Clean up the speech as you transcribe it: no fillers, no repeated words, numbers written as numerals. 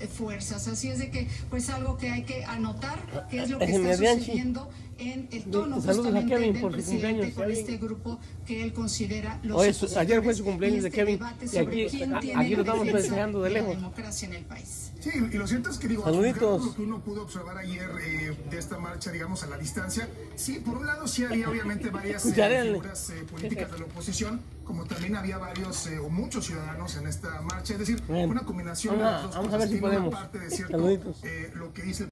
fuerzas. Así es de que, pues algo que hay que anotar, que es lo que está sucediendo en el tono justamente del presidente con este grupo que él considera los opositores. Ayer fue su cumpleaños de Kevin, y aquí lo estamos festejando de lejos. La democracia en el país. Sí, y lo cierto es que, digo, saluditos. Lo que uno pudo observar ayer de esta marcha, digamos, a la distancia, sí, por un lado sí había obviamente varias figuras políticas de la oposición, como también había varios o muchos ciudadanos en esta marcha, es decir, una combinación de las dos cosas. Vamos a ver si podemos. Una parte de cierto, lo que dice el